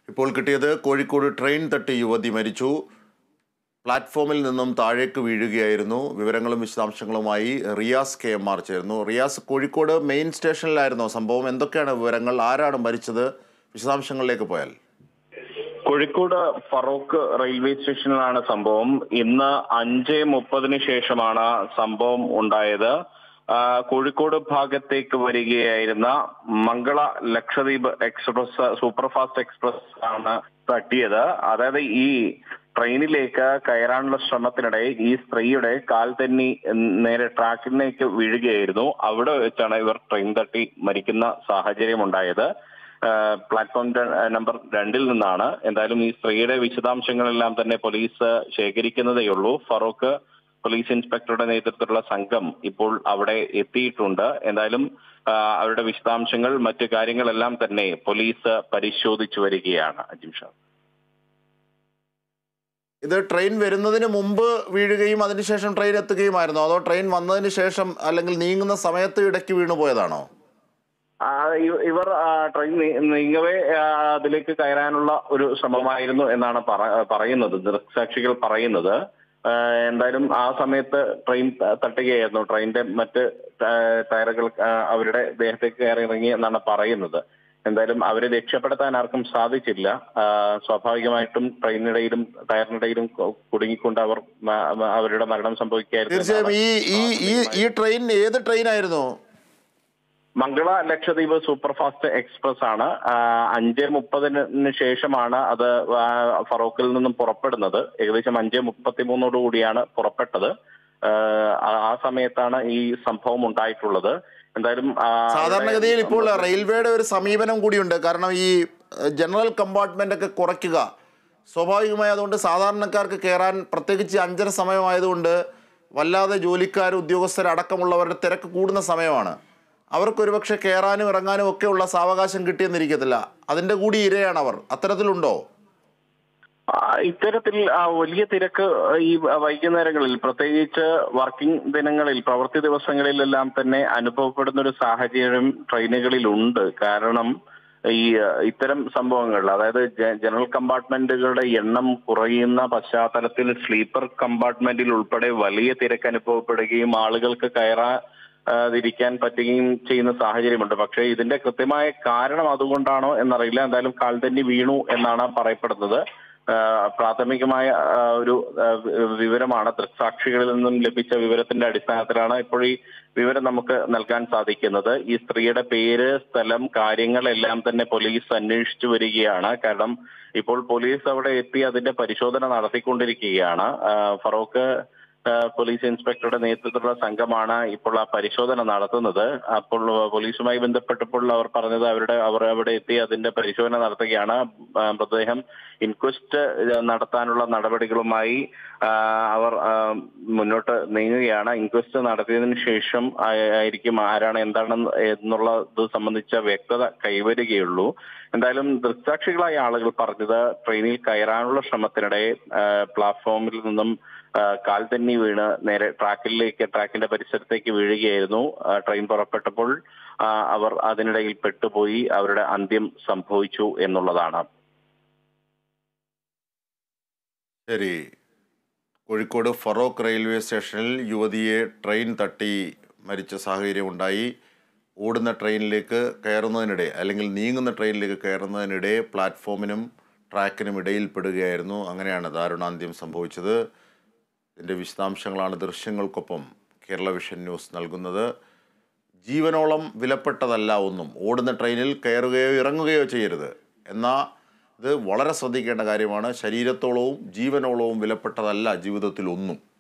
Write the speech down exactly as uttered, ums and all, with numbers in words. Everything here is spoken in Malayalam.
ഇപ്പോൾ കിട്ടിയത് കോഴിക്കോട് ട്രെയിൻ തട്ടി യുവതി മരിച്ചു. പ്ലാറ്റ്ഫോമിൽ നിന്നും താഴേക്ക് വീഴുകയായിരുന്നു. വിവരങ്ങളും വിശദാംശങ്ങളുമായി റിയാസ് കെ എം ആർ ചേർന്നു. റിയാസ്, കോഴിക്കോട് മെയിൻ സ്റ്റേഷനിലായിരുന്നോ സംഭവം? എന്തൊക്കെയാണ് വിവരങ്ങൾ? ആരാണ് മരിച്ചത്? വിശദാംശങ്ങളിലേക്ക് പോയാൽ. കോഴിക്കോട് ഫറോക്ക് റെയിൽവേ സ്റ്റേഷനിലാണ് സംഭവം. ഇന്ന് അഞ്ച് മുപ്പതിന് ശേഷമാണ് സംഭവം ഉണ്ടായത്. കോഴിക്കോട് ഭാഗത്തേക്ക് വരികയായിരുന്ന Mangala Lakshadweep express superfast express ആണ് തട്ടിയത്. അതായത് ഈ ട്രെയിനിലേക്ക് കയറാനുള്ള ശ്രമത്തിനിടെ ഈ സ്ത്രീയുടെ കാൽ തെന്നി നേരെ ട്രാക്കിലേക്ക് വീഴുകയായിരുന്നു. അവിടെ വെച്ചാണ് ഇവർ ട്രെയിൻ തട്ടി മരിക്കുന്ന സാഹചര്യം ഉണ്ടായത്. പ്ലാറ്റ്ഫോം നമ്പർ രണ്ടിൽ നിന്നാണ്. എന്തായാലും ഈ സ്ത്രീയുടെ വിശദാംശങ്ങളെല്ലാം തന്നെ പോലീസ് ശേഖരിക്കുന്നതേയുള്ളൂ. ഫറോക്ക് പോലീസ് ഇൻസ്പെക്ടറുടെ നേതൃത്വത്തിലുള്ള സംഘം ഇപ്പോൾ അവിടെ എത്തിയിട്ടുണ്ട്. എന്തായാലും അവരുടെ വിശദാംശങ്ങൾ മറ്റു കാര്യങ്ങളെല്ലാം തന്നെ പോലീസ് പരിശോധിച്ചു വരികയാണ്. അജിംഷാ, ഇത് ട്രെയിൻ വരുന്നതിന് മുമ്പ് വീഴുകയും അതിനുശേഷം ട്രെയിൻ എത്തുകയുമായിരുന്നോ, അതോ ട്രെയിൻ വന്നതിന് ശേഷം അല്ലെങ്കിൽ നീങ്ങുന്ന സമയത്ത് ഇടയ്ക്ക് വീണു പോയതാണോ? ഇവർ ട്രെയിൻ നീങ്ങവേ അതിലേക്ക് കയറാനുള്ള ഒരു ശ്രമമായിരുന്നു എന്നാണ് പറയുന്നത്, ദൃക്സാക്ഷികൾ പറയുന്നത്. എന്തായാലും ആ സമയത്ത് ട്രെയിൻ തട്ടുകയായിരുന്നു. ട്രെയിനിന്റെ മറ്റ് ടയറുകൾ അവരുടെ ദേഹത്തേക്ക് കയറി ഇറങ്ങി എന്നാണ് പറയുന്നത്. എന്തായാലും അവരെ രക്ഷപ്പെടുത്താൻ ആർക്കും സാധിച്ചില്ല. സ്വാഭാവികമായിട്ടും ട്രെയിനിനിടയിലും ടയറിനിടയിലും കുടുങ്ങിക്കൊണ്ട് അവർ അവരുടെ മരണം സംഭവിക്കുകയായിരുന്നു. തീർച്ചയായും ഈ ഈ ട്രെയിൻ ഏത് ട്രെയിൻ ആയിരുന്നു? മംഗള ലക്ഷദ്വീപ് സൂപ്പർഫാസ്റ്റ് എക്സ്പ്രസ് ആണ്. അഞ്ച് മുപ്പതിന് ശേഷമാണ് അത് ഫറോക്കിൽ നിന്നും പുറപ്പെടുന്നത്. ഏകദേശം അഞ്ച് മുപ്പത്തി മൂന്നോട് കൂടിയാണ് പുറപ്പെട്ടത്. ആ സമയത്താണ് ഈ സംഭവം ഉണ്ടായിട്ടുള്ളത്. എന്തായാലും സാധാരണഗതിയിൽ ഇപ്പോൾ റെയിൽവേയുടെ ഒരു സമീപനം കൂടിയുണ്ട്. കാരണം ഈ ജനറൽ കമ്പാർട്ട്മെന്റ് ഒക്കെ കുറയ്ക്കുക സ്വാഭാവികമായി, അതുകൊണ്ട് സാധാരണക്കാർക്ക് കയറാൻ, പ്രത്യേകിച്ച് അഞ്ചര സമയമായതുകൊണ്ട് വല്ലാതെ ജോലിക്കാർ ഉദ്യോഗസ്ഥരടക്കമുള്ളവരുടെ തിരക്ക് കൂടുന്ന സമയമാണ്. അവർക്കൊരുപക്ഷെ കയറാനും ഇറങ്ങാനും ഒക്കെയുള്ള സാവകാശം കിട്ടിയെന്നിരിക്കത്തില്ല. അതിന്റെ കൂടി ഇരയാണ് അവർ. അത്തരത്തിലുണ്ടോ? ഇത്തരത്തിൽ വലിയ തിരക്ക് ഈ വൈകുന്നേരങ്ങളിൽ, പ്രത്യേകിച്ച് വർക്കിംഗ് ദിനങ്ങളിൽ, പ്രവൃത്തി ദിവസങ്ങളിലെല്ലാം തന്നെ അനുഭവപ്പെടുന്ന ഒരു സാഹചര്യം ട്രെയിനുകളിലുണ്ട്. കാരണം ഈ ഇത്തരം സംഭവങ്ങൾ, അതായത് ജനറൽ കമ്പാർട്ട്മെന്റുകളുടെ എണ്ണം കുറയുന്ന പശ്ചാത്തലത്തിൽ സ്ലീപ്പർ കമ്പാർട്ട്മെന്റിൽ ഉൾപ്പെടെ വലിയ തിരക്ക് അനുഭവപ്പെടുകയും ആളുകൾക്ക് കയറാൻ ിരിക്കാൻ പറ്റുകയും ചെയ്യുന്ന സാഹചര്യമുണ്ട്. പക്ഷേ ഇതിന്റെ കൃത്യമായ കാരണം അതുകൊണ്ടാണോ എന്നറിയില്ല. എന്തായാലും കാൽ തെന്നി വീണു എന്നാണ് പറയപ്പെടുന്നത്. പ്രാഥമികമായ ഒരു വിവരമാണ്, ദൃക്സാക്ഷികളിൽ നിന്നും ലഭിച്ച വിവരത്തിന്റെ അടിസ്ഥാനത്തിലാണ് ഇപ്പോൾ ഈ വിവരം നമുക്ക് നൽകാൻ സാധിക്കുന്നത്. ഈ സ്ത്രീയുടെ പേര്, സ്ഥലം, കാര്യങ്ങളെല്ലാം തന്നെ പോലീസ് അന്വേഷിച്ചു വരികയാണ്. കാരണം ഇപ്പോൾ പോലീസ് അവിടെ എത്തി അതിന്റെ പരിശോധന നടത്തിക്കൊണ്ടിരിക്കുകയാണ്. ഫറോക്ക് പോലീസ് ഇൻസ്പെക്ടറുടെ നേതൃത്വത്തിലുള്ള സംഘമാണ് ഇപ്പോൾ ആ പരിശോധന നടത്തുന്നത്. അപ്പോൾ പോലീസുമായി ബന്ധപ്പെട്ടപ്പോൾ അവർ പറഞ്ഞത് അവരുടെ അവർ അവിടെ എത്തി അതിന്റെ പരിശോധന നടത്തുകയാണ്. മൃതദേഹം ഇൻക്വസ്റ്റ് നടത്താനുള്ള നടപടികളുമായി അവർ മുന്നോട്ട് നീങ്ങുകയാണ്. ഇൻക്വസ്റ്റ് നടത്തിയതിനു ശേഷം ആയിരിക്കും ആരാണ് എന്താണ് എന്നുള്ളത് സംബന്ധിച്ച വ്യക്തത കൈവരികയുള്ളൂ. എന്തായാലും ദൃക്സാക്ഷികളായ ആളുകൾ പറഞ്ഞത് ട്രെയിനിൽ കയറാനുള്ള ശ്രമത്തിനിടെ പ്ലാറ്റ്ഫോമിൽ നിന്നും കാൽ തെന്നി വീണ് നേരെ ട്രാക്കിലേക്ക് ട്രാക്കിന്റെ പരിസരത്തേക്ക് വീഴുകയായിരുന്നു. ട്രെയിൻ പുറപ്പെട്ടപ്പോൾ അവർ അതിനിടയിൽ പെട്ടുപോയി അവരുടെ അന്ത്യം സംഭവിച്ചു എന്നുള്ളതാണ്. ശരി, കോഴിക്കോട് ഫറോക്ക് റെയിൽവേ സ്റ്റേഷനിൽ യുവതിയെ ട്രെയിൻ തട്ടി മരിച്ച സാഹചര്യമുണ്ടായി. ഓടുന്ന ട്രെയിനിലേക്ക് കയറുന്നതിനിടെ അല്ലെങ്കിൽ നീങ്ങുന്ന ട്രെയിനിലേക്ക് കയറുന്നതിനിടെ പ്ലാറ്റ്ഫോമിനും ട്രാക്കിനും ഇടയിൽ പെടുകയായിരുന്നു. അങ്ങനെയാണ് ദാരുണാന്ത്യം സംഭവിച്ചത്. ഇതിൻ്റെ വിശദാംശങ്ങളാണ് ദൃശ്യങ്ങൾക്കൊപ്പം കേരള വിഷൻ ന്യൂസ് നൽകുന്നത്. ജീവനോളം വിലപ്പെട്ടതല്ല ഒന്നും. ഓടുന്ന ട്രെയിനിൽ കയറുകയോ ഇറങ്ങുകയോ ചെയ്യരുത്. എന്നാൽ ഇത് വളരെ ശ്രദ്ധിക്കേണ്ട കാര്യമാണ്. ശരീരത്തോളവും ജീവനോളവും വിലപ്പെട്ടതല്ല ജീവിതത്തിൽ ഒന്നും.